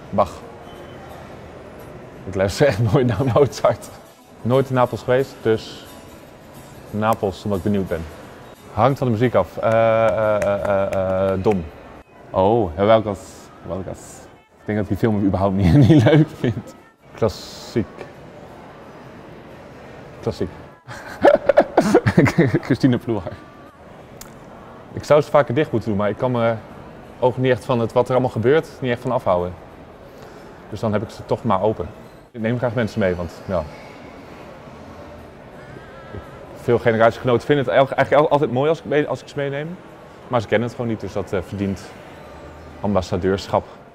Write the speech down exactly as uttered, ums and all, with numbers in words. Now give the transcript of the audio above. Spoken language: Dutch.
Bach. Ik luister echt nooit naar Mozart. Nooit in Napels geweest, dus Napels omdat ik benieuwd ben. Hangt van de muziek af. Uh, uh, uh, uh, dom. Oh, welkas. welkas. Ik denk dat ik die film überhaupt niet, niet leuk vind. Klassiek. Klassiek. Christine Ploeger. Ik zou het vaker dicht moeten doen, maar ik kan mijn ogen niet echt van het, wat er allemaal gebeurt, niet echt van afhouden. Dus dan heb ik ze toch maar open. Ik neem graag mensen mee, want ja. Veel generatiegenoten vinden het eigenlijk altijd mooi als ik, als ik ze meeneem. Maar ze kennen het gewoon niet, dus dat verdient ambassadeurschap.